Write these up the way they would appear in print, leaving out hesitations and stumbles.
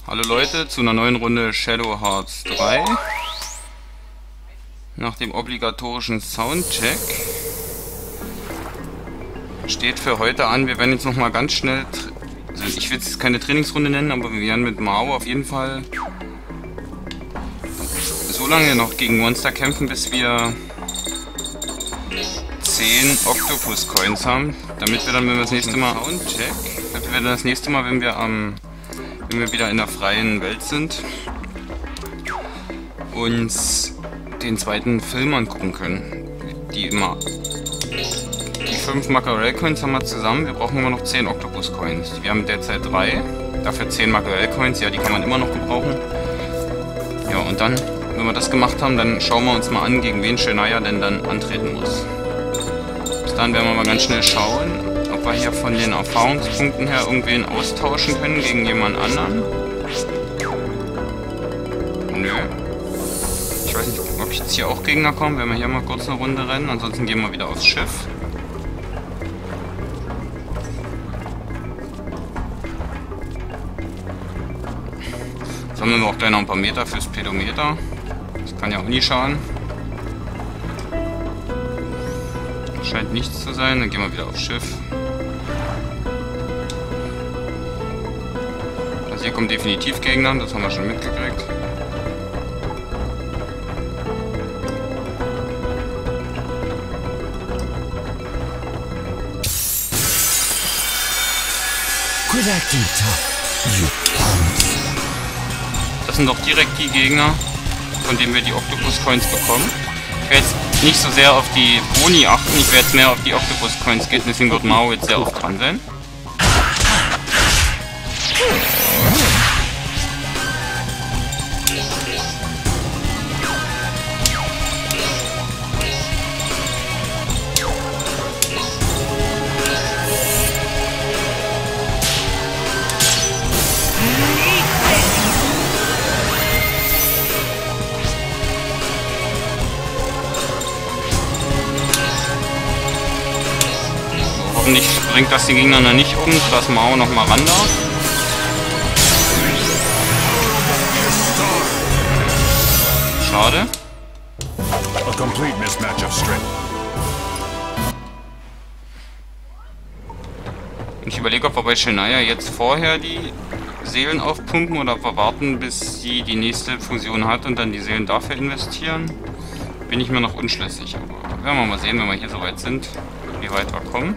Hallo Leute, zu einer neuen Runde Shadow Hearts 3. Nach dem obligatorischen Soundcheck steht für heute an, wir werden jetzt nochmal ganz schnell, also ich will es keine Trainingsrunde nennen, aber wir werden mit Mao auf jeden Fall so lange noch gegen Monster kämpfen, bis wir 10 Octopus Coins haben, damit wir dann, wenn wir das nächste Mal Soundcheck, damit wir dann das nächste Mal, wenn wir wieder in der freien Welt sind, uns den zweiten Film angucken können. Die 5 Mackerel Coins haben wir zusammen, wir brauchen immer noch 10 Octopus Coins. Wir haben derzeit 3, dafür 10 Mackerel Coins, ja, die kann man immer noch gebrauchen. Ja, und dann, wenn wir das gemacht haben, dann schauen wir uns mal an, gegen wen Shania denn dann antreten muss. Bis dann werden wir mal ganz schnell schauen, ob wir hier von den Erfahrungspunkten her irgendwen austauschen können gegen jemand anderen. Nö. Ich weiß nicht, ob jetzt hier auch Gegner kommen, wenn wir hier mal kurz eine Runde rennen. Ansonsten gehen wir wieder aufs Schiff. Sammeln wir auch gleich noch ein paar Meter fürs Pedometer. Das kann ja auch nie schaden. Scheint nichts zu sein, dann gehen wir wieder aufs Schiff. Also hier kommen definitiv Gegner, das haben wir schon mitgekriegt. Das sind doch direkt die Gegner, von denen wir die Octopus Coins bekommen. Ich werde jetzt nicht so sehr auf die Boni achten, ich werde jetzt mehr auf die Octopus Coins gehen, deswegen wird Mao jetzt sehr oft dran sein. Hoffentlich bringt das die Gegner noch nicht um, sodass Mao noch mal ran darf. Schade. A complete mismatch of strength. Ich überlege, ob wir bei Shania jetzt vorher die Seelen aufpumpen oder ob wir warten, bis sie die nächste Fusion hat und dann die Seelen dafür investieren. Bin ich mir noch unschlüssig, aber werden wir mal sehen, wenn wir hier soweit sind, wie weit wir kommen.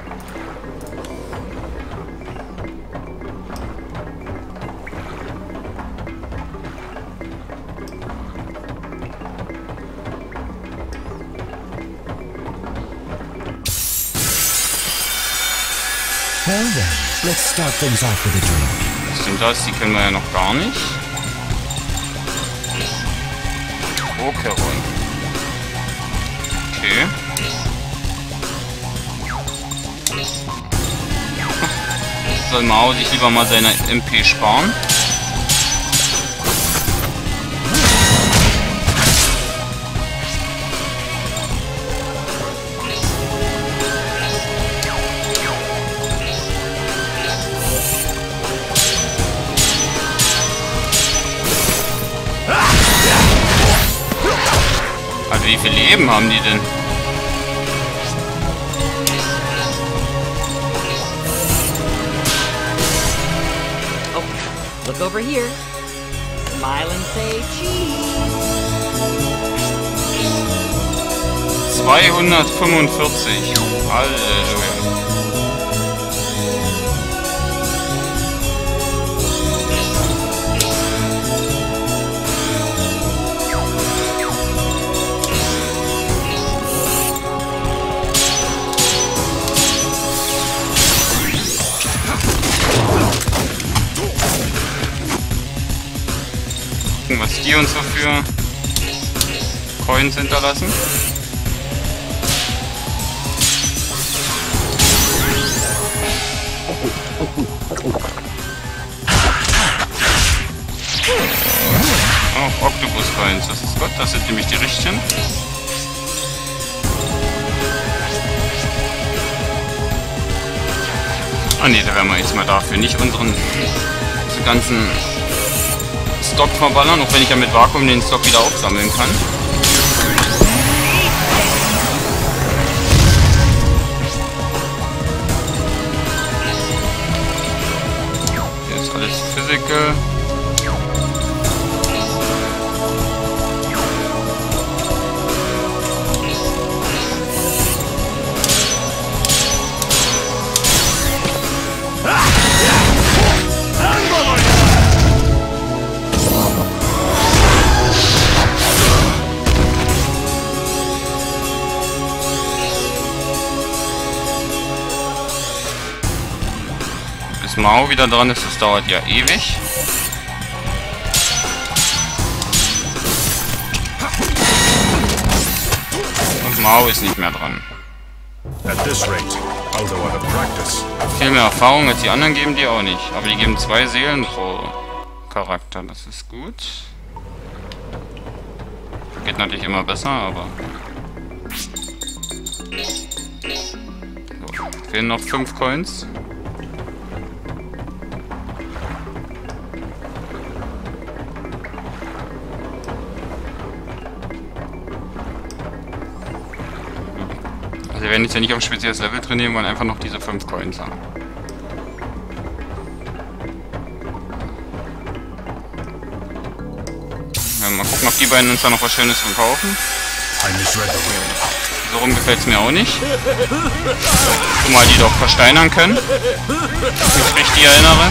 Well then, let's start things off with a drink. Was sind das? Die kennen wir ja noch gar nicht. Okeron. Okay. Soll Mao sich lieber mal seine MP sparen? Also wie viel Leben haben die denn? Oh, look over here. Smile and say cheese. 245. Halleluja. Was die uns so für Coins hinterlassen. Oh, Octopus Coins, das ist Gott, das sind nämlich die richtigen. Ah ne, da werden wir jetzt mal dafür nicht unseren ganzen Stock verballern, auch wenn ich ja mit Vakuum den Stock wieder aufsammeln kann. Hier ist alles Physical. Bis Mao wieder dran ist, das dauert ja ewig. Und Mao ist nicht mehr dran. At this rate, although I have practice, Viel mehr Erfahrung als die anderen geben die auch nicht. Aber die geben 2 Seelen pro Charakter, das ist gut. Geht natürlich immer besser, aber... So, fehlen noch 5 Coins. Also wir werden jetzt ja nicht auf ein spezielles Level trainieren, wollen einfach noch diese 5 Coins haben. Ja, mal gucken, ob die beiden uns da noch was Schönes verkaufen. I misread the room. So rum gefällt es mir auch nicht. Zumal die doch versteinern können. Wenn ich mich richtig erinnere.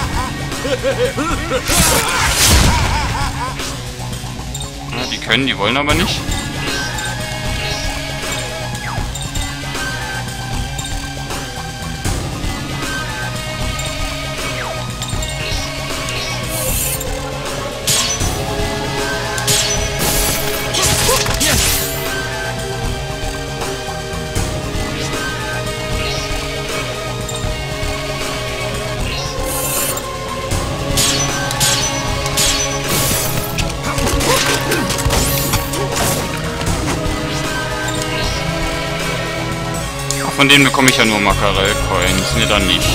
Ja, die können, die wollen aber nicht. Von denen bekomme ich ja nur Makarell-Coins, ne dann nicht.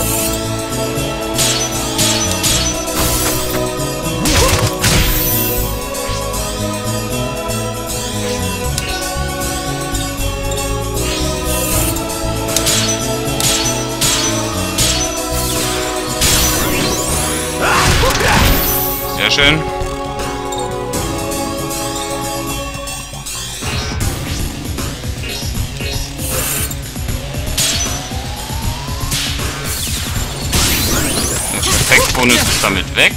Sehr schön. Bonus ist damit weg.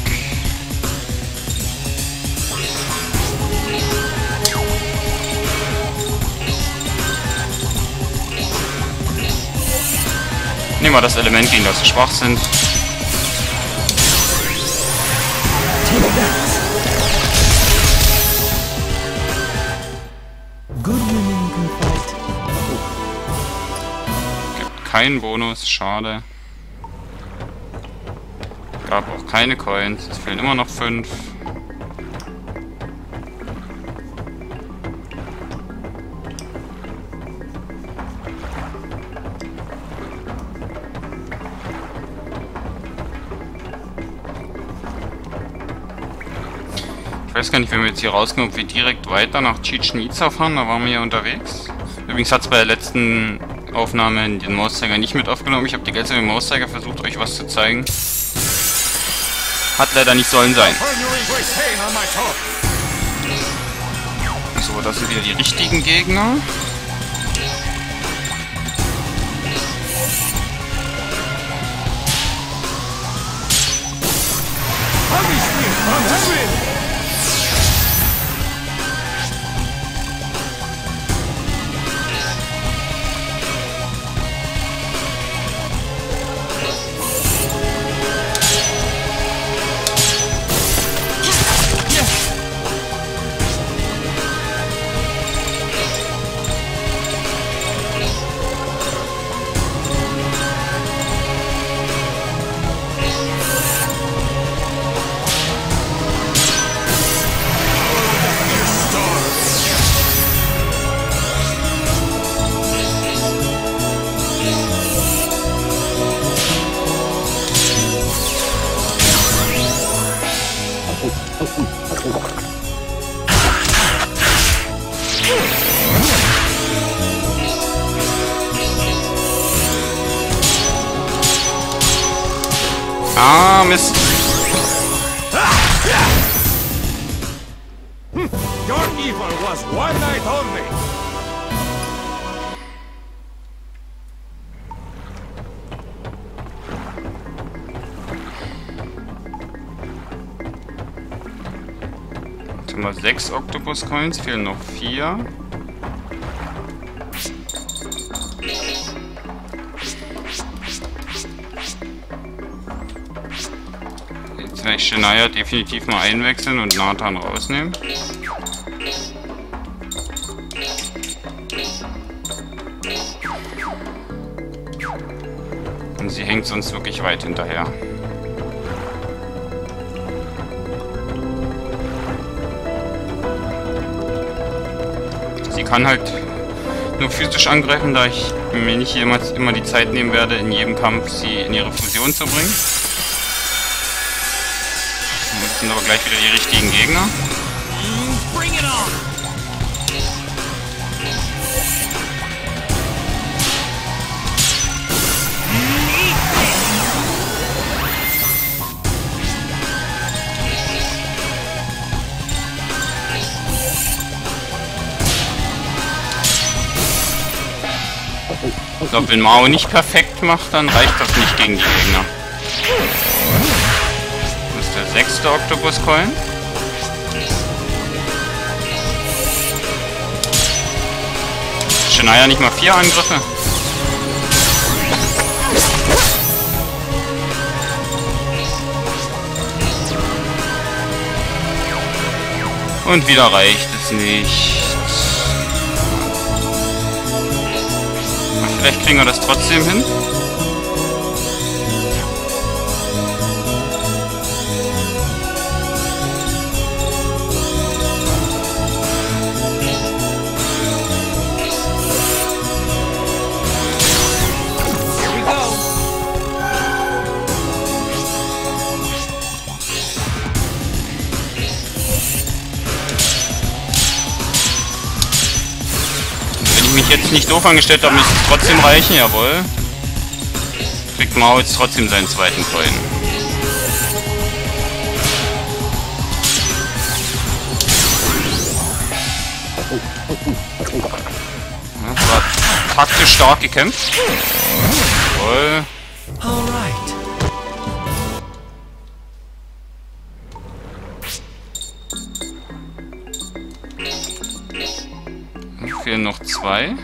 Nehmen wir das Element, gegen das wir schwach sind. Gibt keinen Bonus, schade. Gab auch keine Coins, es fehlen immer noch 5. Ich weiß gar nicht, wenn wir jetzt hier rauskommen, ob wir direkt weiter nach Chichen Itza fahren, da waren wir ja unterwegs. Übrigens hat es bei der letzten Aufnahme den Mauszeiger nicht mit aufgenommen. Ich habe die ganze Zeit mit dem Mauszeiger versucht, euch was zu zeigen. Hat leider nicht sollen sein. So, das sind wieder die richtigen Gegner. Mist. Your evil was one night only. Jetzt haben wir 6 Octopus Coins, fehlen noch 4. Jetzt werde ich Shania definitiv mal einwechseln und Nathan rausnehmen. Und sie hängt sonst wirklich weit hinterher. Sie kann halt nur physisch angreifen, da ich mir nicht jemals immer die Zeit nehmen werde, in jedem Kampf sie in ihre Fusion zu bringen. Das sind aber gleich wieder die richtigen Gegner. Bring it on! Ich glaube, wenn Mao nicht perfekt macht, dann reicht das nicht gegen die Gegner. Das ist der 6. Octopus Coin. Shania nicht mal 4 Angriffe. Und wieder reicht es nicht. Vielleicht kriegen wir das trotzdem hin. Here we go! Mich jetzt nicht doof angestellt habe, müsste es trotzdem reichen, jawohl. Kriegt Mao jetzt trotzdem seinen zweiten Coin. Ja, das war taktisch stark gekämpft. Jawohl. Alright. Fehlen noch 2.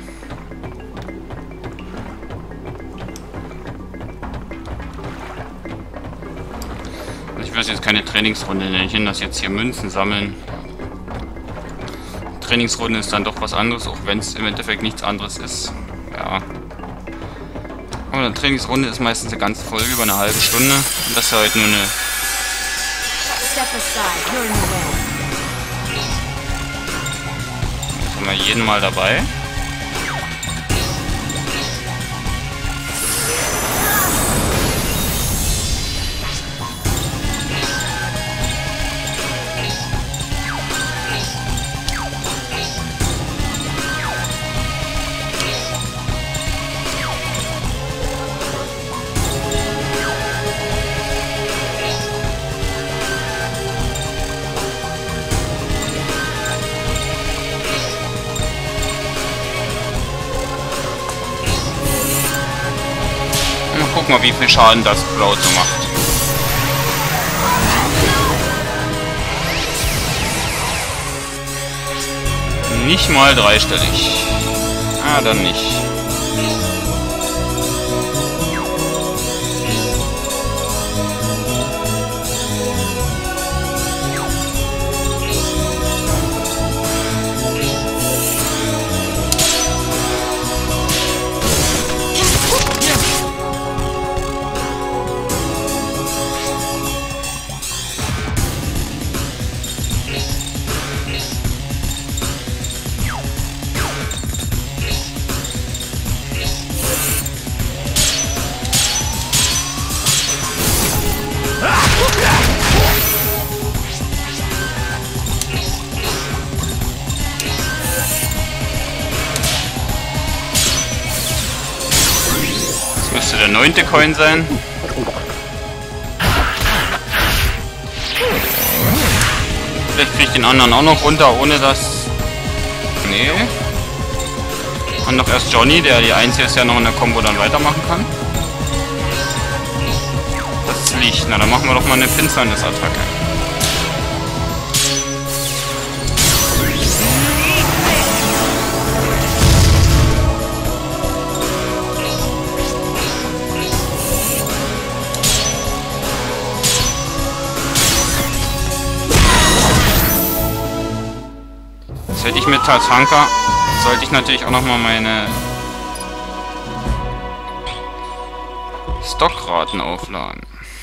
Ich will jetzt keine Trainingsrunde nennen. Ich nenne das jetzt hier Münzen sammeln. Trainingsrunde ist dann doch was anderes, auch wenn es im Endeffekt nichts anderes ist. Ja. Aber eine Trainingsrunde ist meistens eine ganze Folge über eine halbe Stunde. Und das ist ja heute nur eine. Step aside, you're in the way. Haben wir jeden Mal dabei. Guck mal, wie viel Schaden das Blau so macht. Nicht mal dreistellig. Ah, dann nicht. Das müsste der 9. Coin sein. Vielleicht kriege ich den anderen auch noch runter, ohne dass... Nee. Und noch erst Johnny, der die Einzige ist, ja noch in der Combo dann weitermachen kann. Das Licht. Na, dann machen wir doch mal eine Finsternis-Attacke. Jetzt hätte ich mit Tatanka, sollte ich natürlich auch nochmal meine Stockraten aufladen.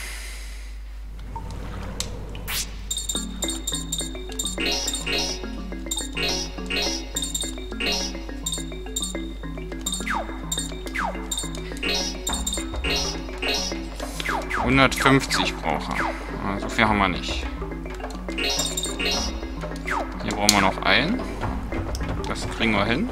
$150 braucht er. So viel haben wir nicht. Hier brauchen wir noch einen. Das kriegen wir hin.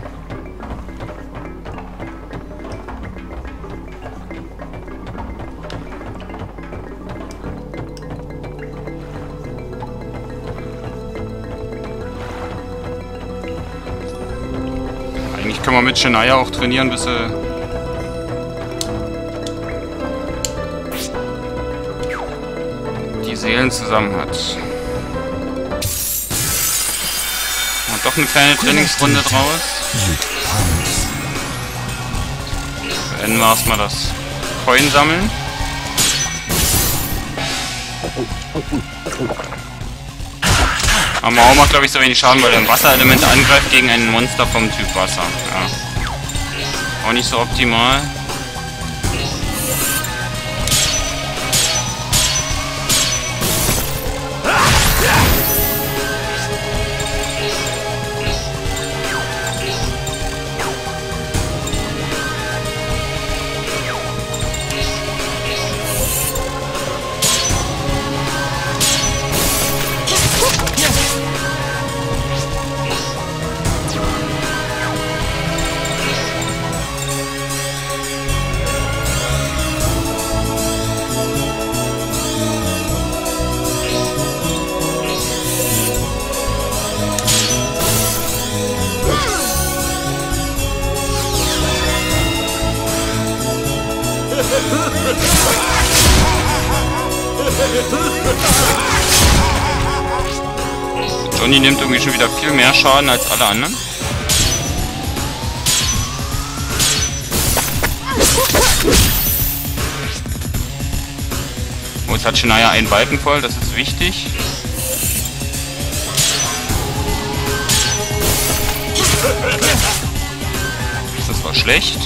Eigentlich können wir mit Shania auch trainieren, bis sie die Seelen zusammen hat. Und doch eine kleine Trainingsrunde draus. Beenden wir erstmal das Coin sammeln. Aber Mao macht, glaube ich, so wenig Schaden, weil er ein Wasserelement angreift gegen ein Monster vom Typ Wasser. Ja. Auch nicht so optimal. Johnny nimmt irgendwie schon wieder viel mehr Schaden als alle anderen. Oh, jetzt hat Shania einen Balken voll, das ist wichtig. Das war schlecht.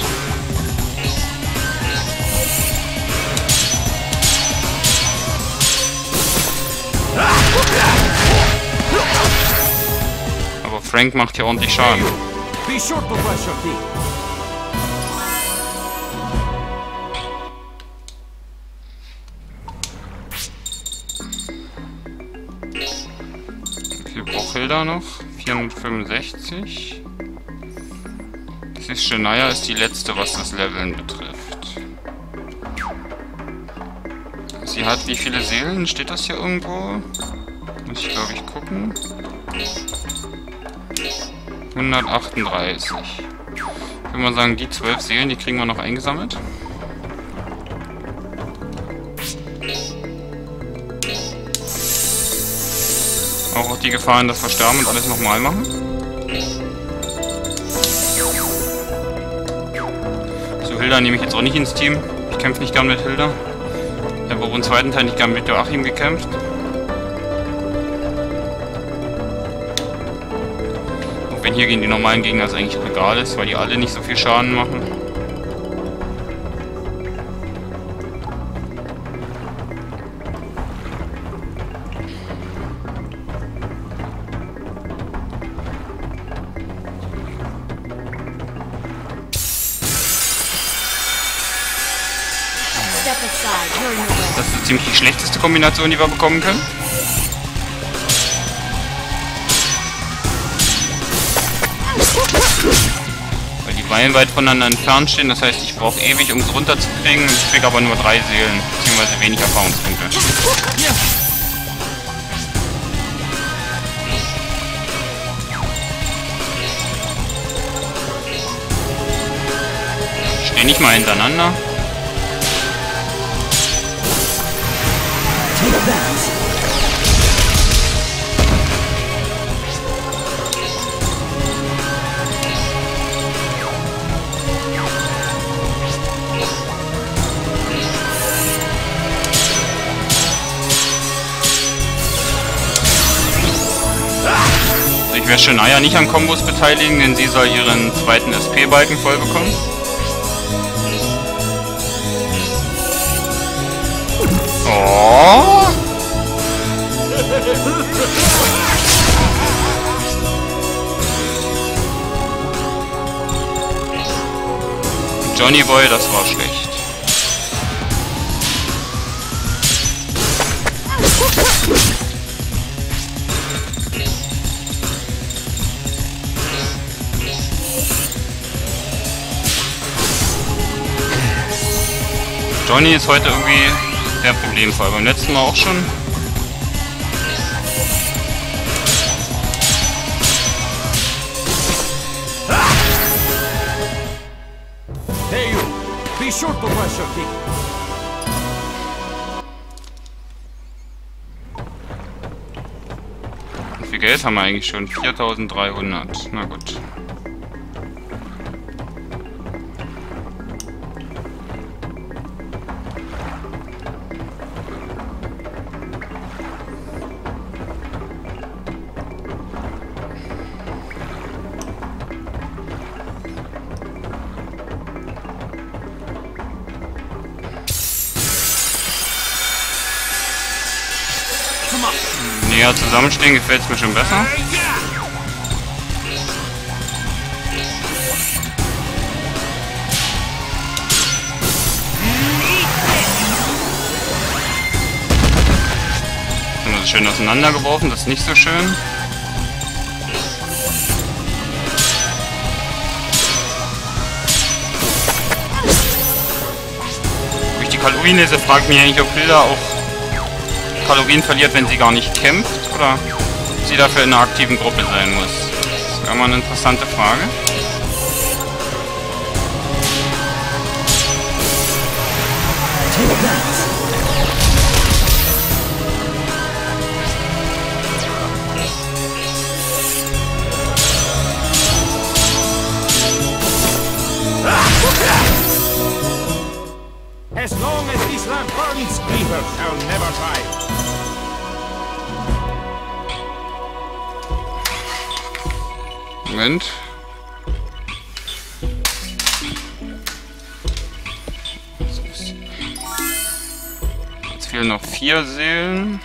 Aber Frank macht hier ordentlich Schaden. Be sure to brush your teeth. Wie viel braucht Hilda noch? 465. Das ist Shania, ist die letzte, was das Leveln betrifft. Sie hat wie viele Seelen? Steht das hier irgendwo? Muss ich, glaube ich, gucken. 138. Ich würde mal sagen, die 12 Seelen, die kriegen wir noch eingesammelt. Auch die Gefahren, dass wir sterben und alles nochmal machen. So, Hilda nehme ich jetzt auch nicht ins Team. Ich kämpfe nicht gern mit Hilda. Ich habe auch im zweiten Teil nicht gern mit Joachim gekämpft. Auch wenn hier gegen die normalen Gegner es eigentlich auch egal ist, weil die alle nicht so viel Schaden machen. Das ist ziemlich die schlechteste Kombination, die wir bekommen können. Weil die meilenweit voneinander entfernt stehen, das heißt, ich brauche ewig, um es runterzukriegen. Ich kriege aber nur 3 Seelen, beziehungsweise wenig Erfahrungspunkte. Gleich mal hintereinander. Take that. Ich werde Shania nicht an Kombos beteiligen, denn sie soll ihren zweiten SP-Balken voll bekommen. Oh! Johnny Boy, das war schlecht. Johnny ist heute irgendwie der Problemfall. Beim letzten Mal auch schon. Hey you! Be sure to brush your teeth. Wie viel Geld haben wir eigentlich schon? 4.300. Na gut. Näher zusammenstehen gefällt es mir schon besser. Haben wir schön auseinandergeworfen, das ist nicht so schön. Durch die Kalorienlese fragt mich eigentlich, ob Hilda auch Kalorien verliert, wenn sie gar nicht kämpft, oder sie dafür in einer aktiven Gruppe sein muss. Das wäre mal eine interessante Frage. As long as this lamp burns, Cleaver shall never die. Moment. Jetzt fehlen noch 4 Seelen.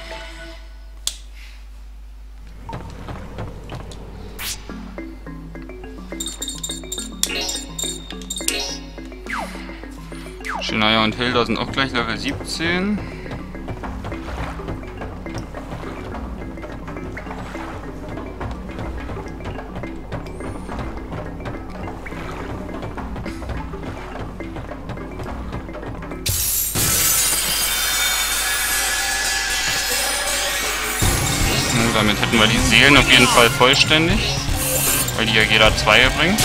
Shania und Hilda sind auch gleich Level 17. Damit hätten wir die Seelen auf jeden Fall vollständig, weil die ja jeder 2 bringt.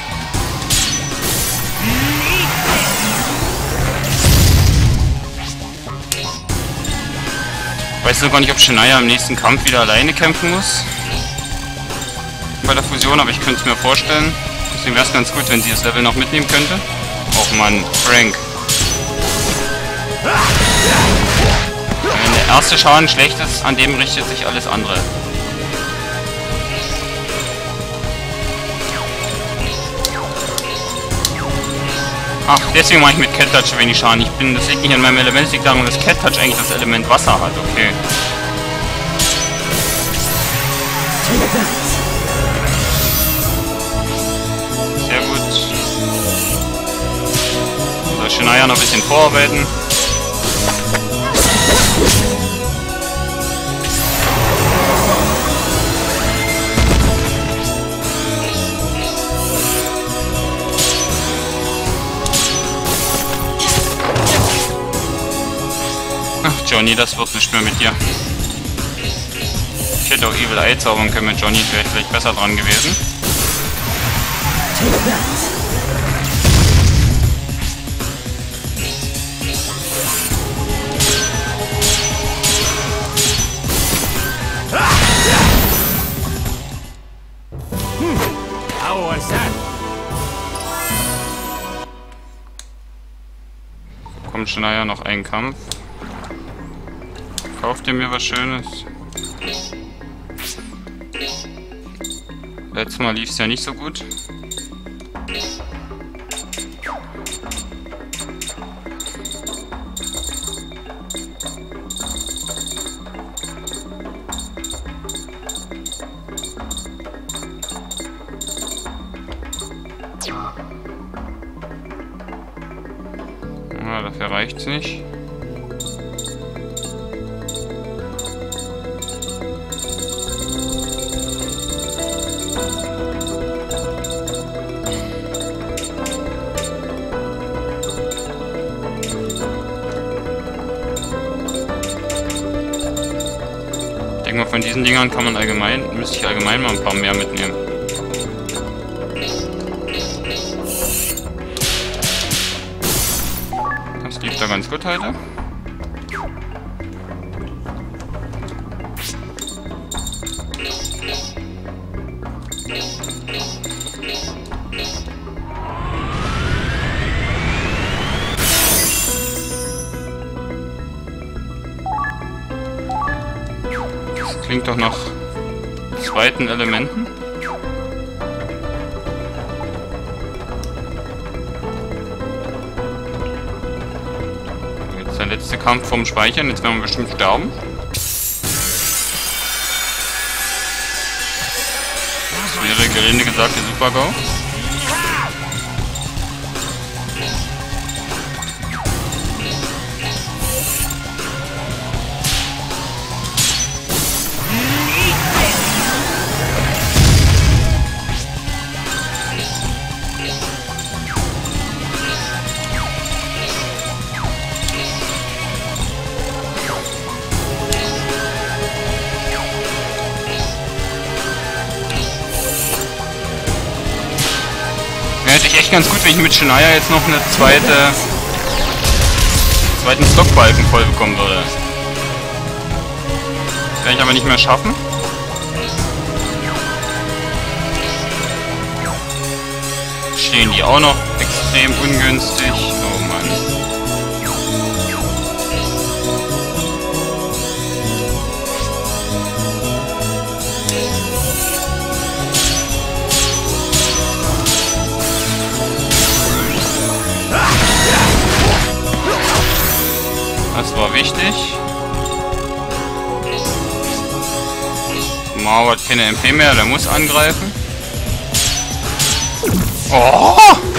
Ich weiß noch gar nicht, ob Shania im nächsten Kampf wieder alleine kämpfen muss. Bei der Fusion, aber ich könnte es mir vorstellen. Deswegen wäre es ganz gut, wenn sie das Level noch mitnehmen könnte. Och Mann, Frank. Wenn der erste Schaden schlecht ist, an dem richtet sich alles andere. Ach, deswegen mache ich mit Cat Touch wenig Schaden. Das liegt nicht an meinem Element, es liegt daran, dass Cat Touch eigentlich das Element Wasser hat. Okay. Sehr gut. Soll Shania noch ein bisschen vorarbeiten. Johnny, das wird nicht mehr mit dir. Ich hätte auch Evil Eye zaubern können mit Johnny, wäre ich vielleicht besser dran gewesen. Kommt schon nachher noch ein Kampf. Kauft ihr mir was Schönes? Letztes Mal lief es ja nicht so gut. Ja, dafür reicht's nicht. Ich denke mal, von diesen Dingern kann man müsste ich allgemein mal ein paar mehr mitnehmen. Das lief da ganz gut heute. Das klingt doch nach zweiten Elementen. Jetzt der letzte Kampf vom Speichern. Jetzt werden wir bestimmt sterben. Das wäre gelinde gesagt der Super-GO. Hätte ich echt ganz gut, wenn ich mit Shania jetzt noch eine zweiten Stockbalken voll bekommen würde. Das werde ich aber nicht mehr schaffen. Stehen die auch noch extrem ungünstig. Oh Mann. Das war wichtig. Mao hat keine MP mehr, der muss angreifen. Oh!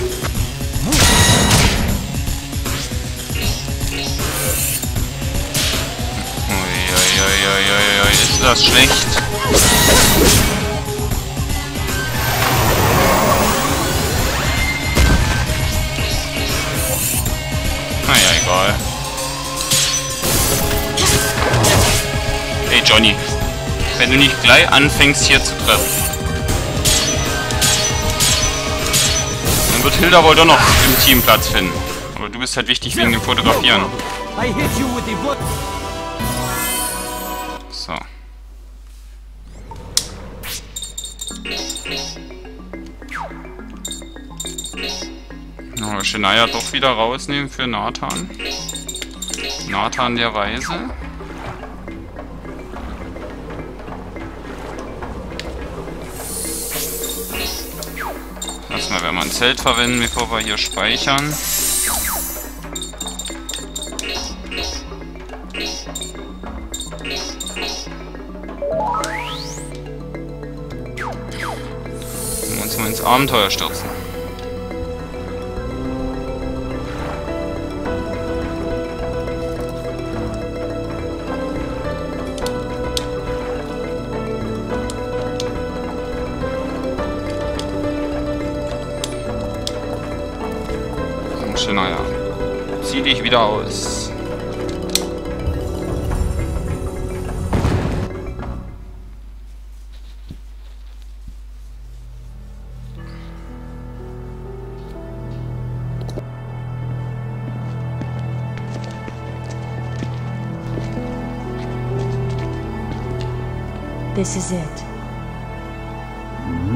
Uiuiuiuiui, ist das schlecht. Naja, egal. Hey Johnny, wenn du nicht gleich anfängst hier zu treffen, dann wird Hilda wohl doch noch im Team Platz finden. Aber du bist halt wichtig wegen dem Fotografieren. So. Shania doch wieder rausnehmen für Nathan. Nathan der Weise. Erstmal werden wir ein Zelt verwenden, bevor wir hier speichern. Und uns mal ins Abenteuer stürzen. Naja, zieh dich wieder aus. This is it.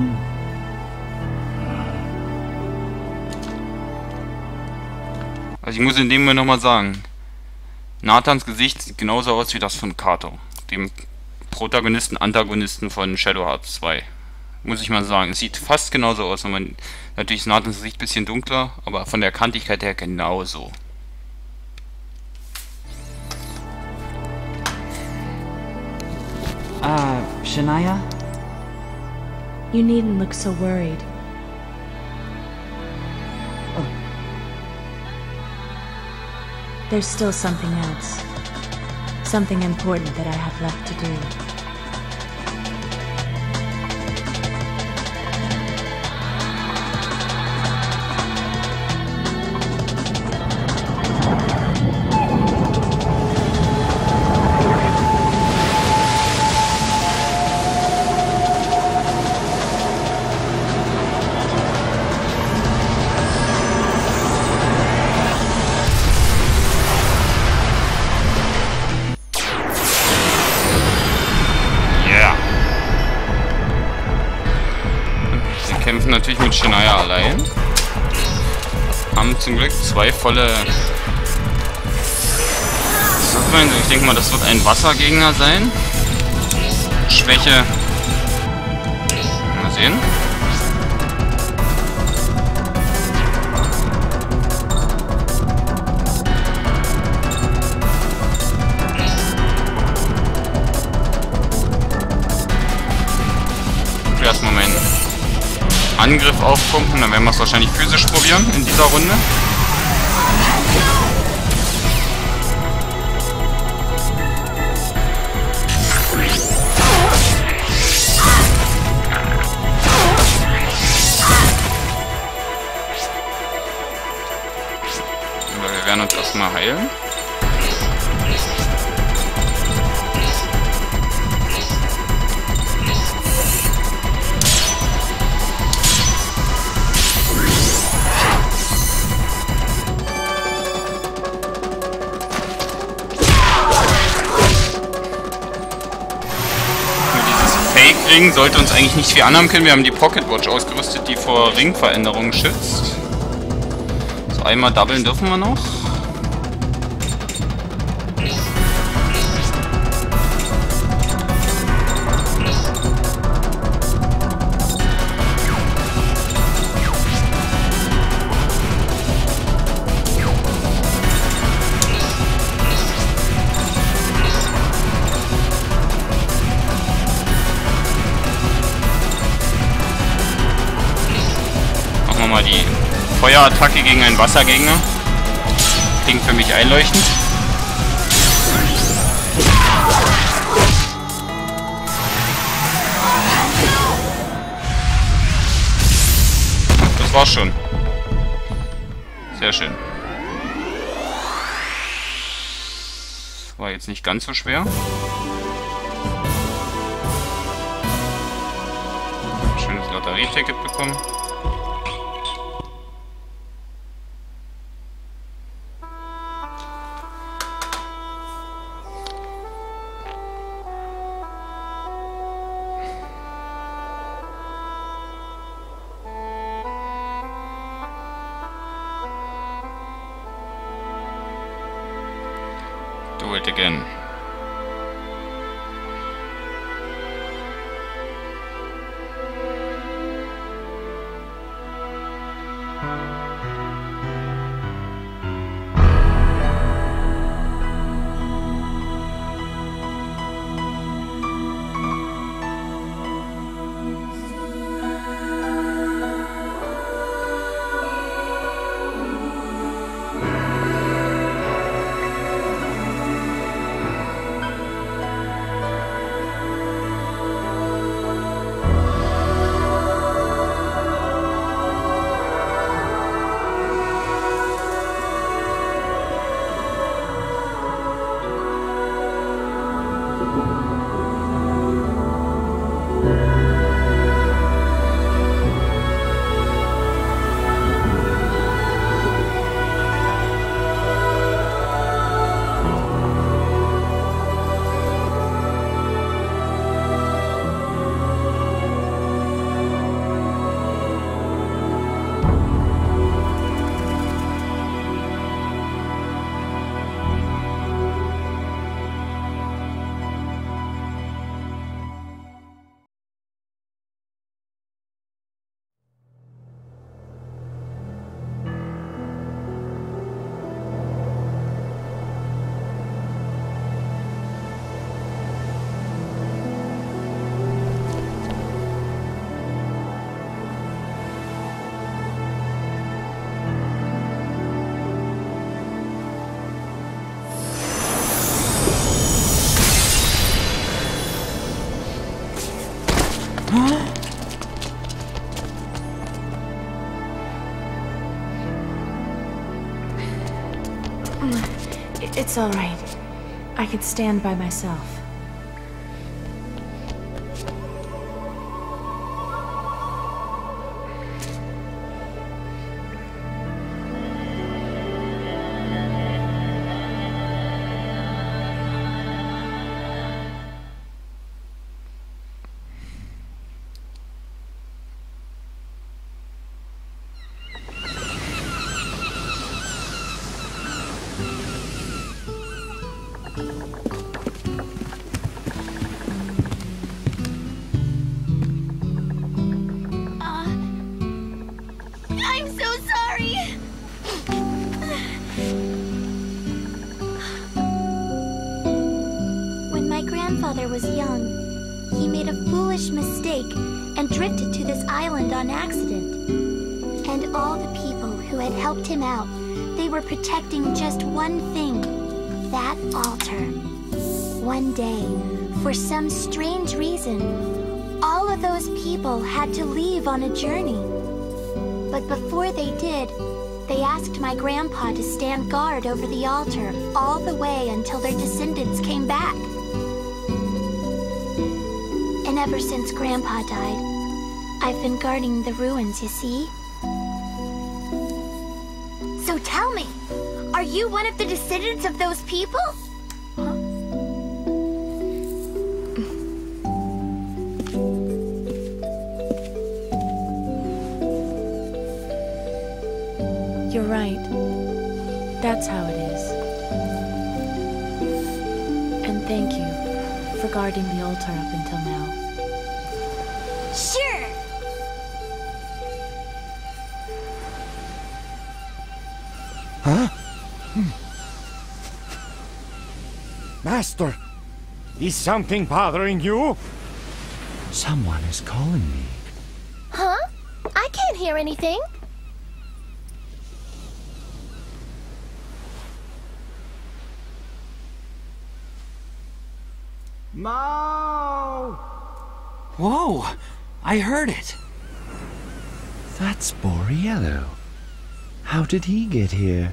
Also Also ich muss in dem Moment nochmal sagen, Nathans Gesicht sieht genauso aus wie das von Kato, dem Protagonisten, Antagonisten von Shadow Hearts 2. Muss ich mal sagen. Es sieht fast genauso aus. Natürlich ist Nathans Gesicht ein bisschen dunkler, aber von der Kantigkeit her genauso. Shania? You needn't look so worried. Oh. There's still something else. Something important that I have left to do. Natürlich mit Shania allein. Haben zum Glück 2 volle... Ich denke mal, das wird ein Wassergegner sein. Schwäche... Mal sehen. Erstmal meinen Angriff aufpumpen, dann werden wir es wahrscheinlich physisch probieren in dieser Runde. Aber wir werden uns erstmal heilen. Ring sollte uns eigentlich nicht viel anhaben können. Wir haben die Pocket Watch ausgerüstet, die vor Ringveränderungen schützt. So, einmal doublen dürfen wir noch. Die Feuerattacke gegen einen Wassergegner. Klingt für mich einleuchtend. Das war's schon. Sehr schön. War jetzt nicht ganz so schwer. Schönes Lotterieticket bekommen. Do it again. It's all right. I can stand by myself. I'm so sorry! When my grandfather was young, he made a foolish mistake and drifted to this island on accident. And all the people who had helped him out, they were protecting just one thing, that altar. One day, for some strange reason, all of those people had to leave on a journey. But before they did, they asked my grandpa to stand guard over the altar all the way until their descendants came back. And ever since Grandpa died, I've been guarding the ruins, you see? So tell me, are you one of the descendants of those people? You're right. That's how it is. And thank you for guarding the altar up until now. Sure! Huh? Master, is something bothering you? Someone is calling me. Huh? I can't hear anything. Mao! Whoa! I heard it! That's Boriello. How did he get here?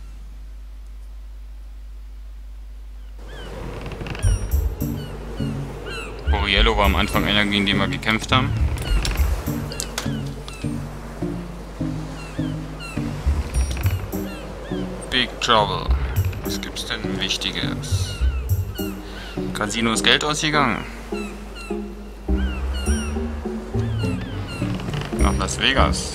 Boriello war am Anfang einer, gegen den wir gekämpft haben. Big Trouble. Was gibt's denn Wichtiges? Casino ist Geld ausgegangen. Nach Las Vegas.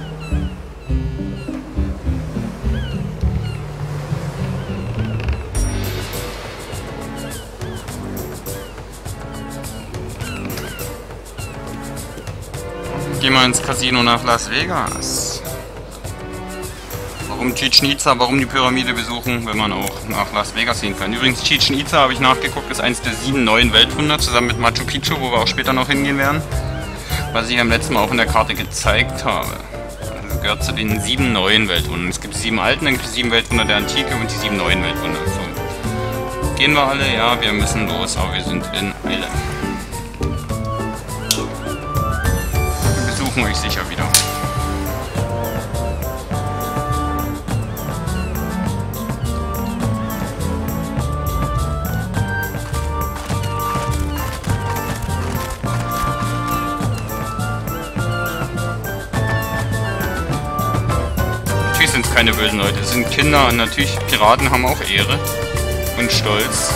Geh mal ins Casino nach Las Vegas. Warum Chichen Itza, warum die Pyramide besuchen, wenn man auch nach Las Vegas gehen kann. Übrigens, Chichen Itza, habe ich nachgeguckt, ist eins der 7 neuen Weltwunder, zusammen mit Machu Picchu, wo wir auch später noch hingehen werden. Was ich am letzten Mal auch in der Karte gezeigt habe. Das gehört zu den 7 neuen Weltwundern. Es gibt die 7 alten, dann gibt es die 7 Weltwunder der Antike und die 7 neuen Weltwunder. So. Gehen wir alle? Ja, wir müssen los, aber wir sind in Eile. Wir besuchen euch sicher wieder. Sind keine bösen Leute, es sind Kinder und natürlich Piraten haben auch Ehre und Stolz.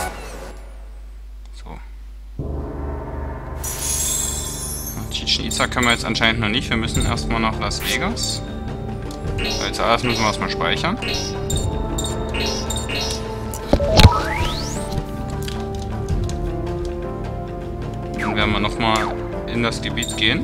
So. Chichen Itza können wir jetzt anscheinend noch nicht, wir müssen erstmal nach Las Vegas. Als erstes müssen wir erstmal speichern. Dann werden wir nochmal in das Gebiet gehen.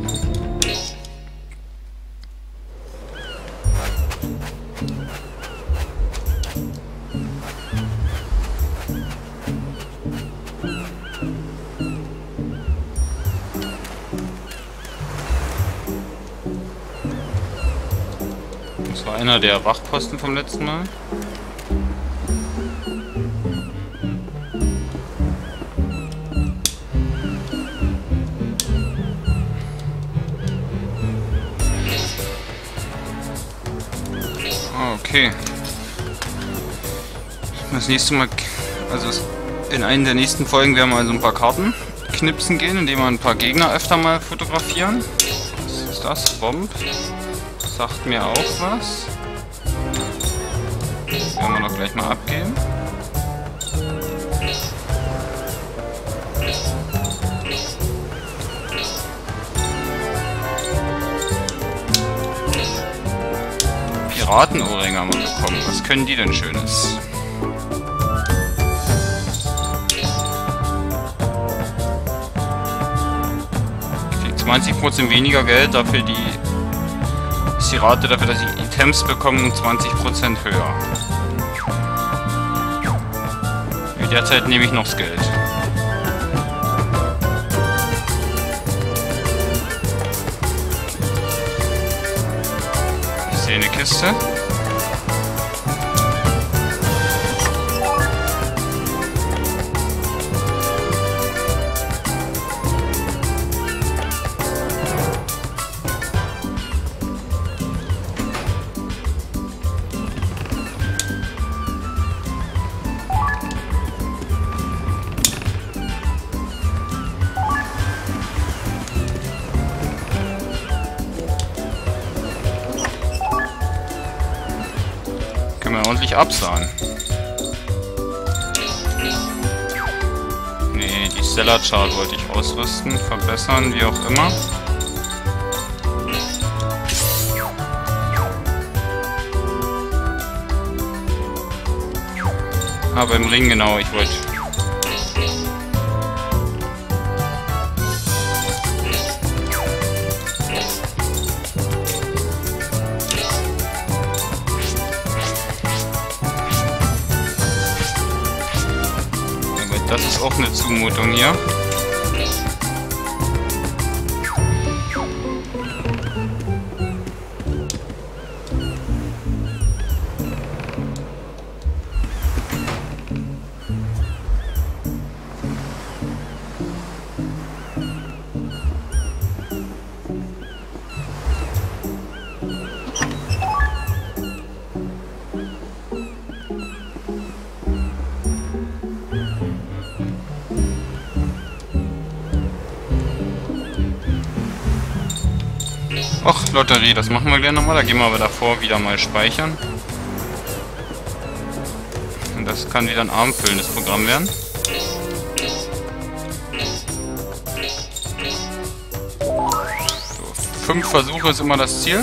Das war einer der Wachposten vom letzten Mal. Okay. Das nächste Mal, also in einer der nächsten Folgen werden wir also ein paar Karten knipsen gehen, indem wir ein paar Gegner öfter mal fotografieren. Was ist das? Bomb? Sagt mir auch was. Das werden wir doch gleich mal abgeben. Piratenohrringe haben wir bekommen. Was können die denn Schönes? Ich krieg 20% weniger Geld, dafür ist die Rate dafür, dass ich Items bekomme, um 20% höher. In der Zeit nehme ich noch das Geld. Ich sehe eine Kiste. Ordentlich absahen. Nee, die Stellar Chart wollte ich ausrüsten, verbessern, wie auch immer. Aber im Ring genau, ich wollte... Das ist auch eine Zumutung hier. Och, Lotterie, das machen wir gleich nochmal. Da gehen wir aber davor wieder mal speichern. Und das kann wieder ein abendfüllendes Programm werden. So, 5 Versuche ist immer das Ziel.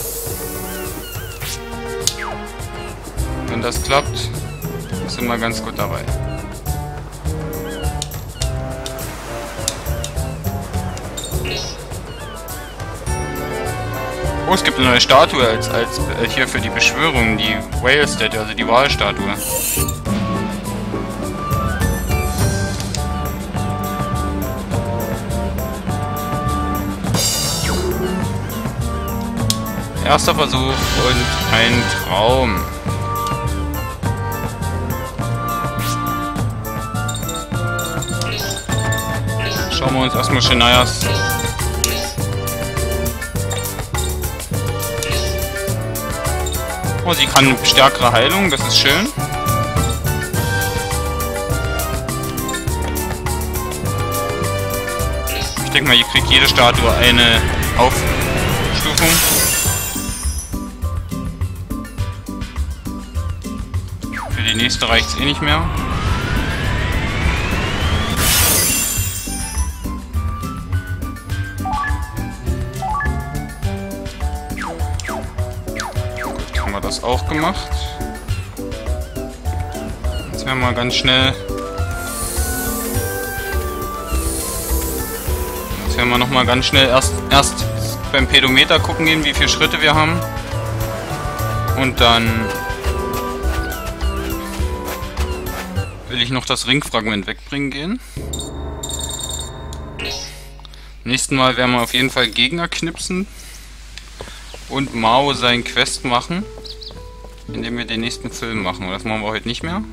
Wenn das klappt, sind wir ganz gut dabei. Oh, es gibt eine neue Statue als hier für die Beschwörung, die Whale Statue, also die Walstatue. Erster Versuch und ein Traum. Schauen wir uns erstmal Shanias Oh, sie kann stärkere Heilung, das ist schön. Ich denke mal, hier kriegt jede Statue eine Aufstufung. Für die nächste reicht es eh nicht mehr. Das auch gemacht. Jetzt werden wir ganz schnell. Jetzt werden wir noch mal ganz schnell erst beim Pedometer gucken gehen, wie viele Schritte wir haben. Und dann will ich noch das Ringfragment wegbringen gehen. Nächsten Mal werden wir auf jeden Fall Gegner knipsen und Mao seinen Quest machen, indem wir den nächsten Film machen. Das machen wir heute nicht mehr.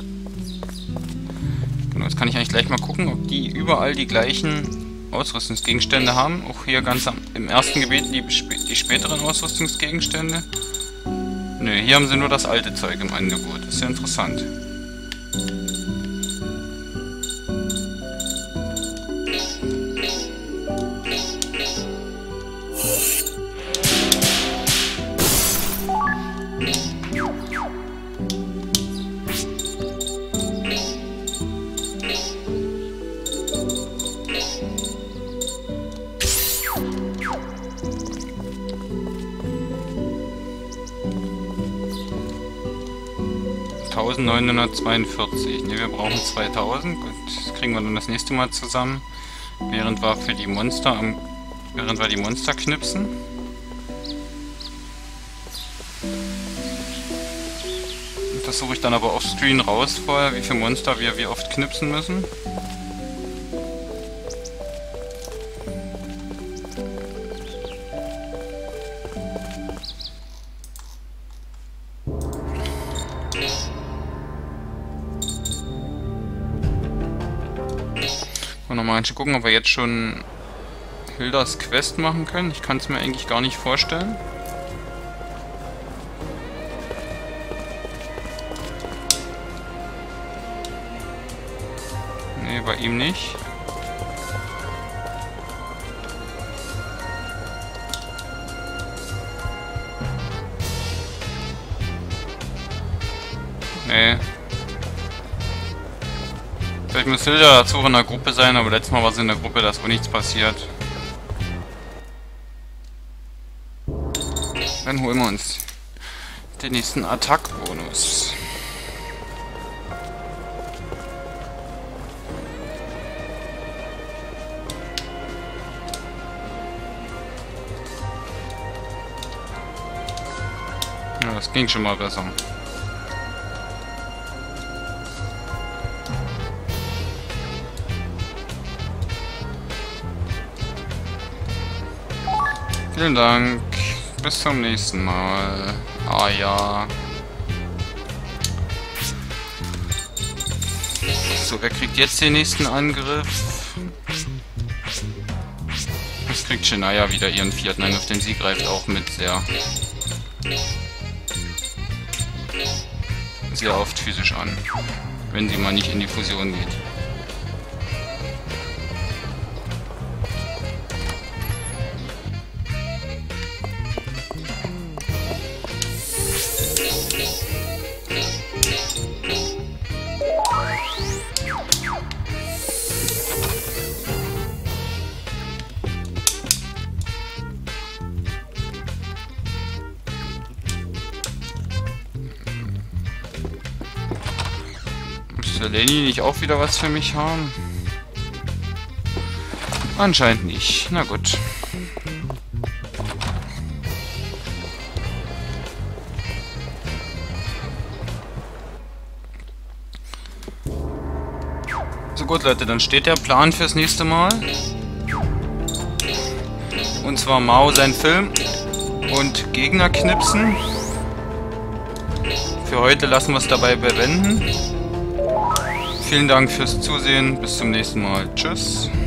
Genau, jetzt kann ich eigentlich gleich mal gucken, ob die überall die gleichen Ausrüstungsgegenstände haben. Auch hier ganz im ersten Gebiet die späteren Ausrüstungsgegenstände. Nö, hier haben sie nur das alte Zeug im Angebot. Ist ja interessant. Ne, wir brauchen 2000. Gut, das kriegen wir dann das nächste Mal zusammen. Während wir die Monster knipsen. Das suche ich dann aber auf Screen raus vorher, wie viele Monster wir wie oft knipsen müssen. Nochmal gucken, ob wir jetzt schon Hildas Quest machen können. Ich kann es mir eigentlich gar nicht vorstellen. Nee, bei ihm nicht. Nee. Vielleicht muss Hilda dazu in der Gruppe sein, aber letztes Mal war sie in der Gruppe, da ist wohl nichts passiert. Dann holen wir uns den nächsten Attack-Bonus. Ja, das ging schon mal besser. Vielen Dank. Bis zum nächsten Mal. Ah ja. So, wer kriegt jetzt den nächsten Angriff? Jetzt kriegt Shania wieder ihren vierten Angriff, denn sie greift auch mit sehr oft physisch an. Wenn sie mal nicht in die Fusion geht. Müsste Lenny nicht auch wieder was für mich haben? Anscheinend nicht. Na gut. So gut, Leute, dann steht der Plan fürs nächste Mal. Und zwar Mao sein Film und Gegner knipsen. Für heute lassen wir es dabei bewenden. Vielen Dank fürs Zusehen. Bis zum nächsten Mal. Tschüss.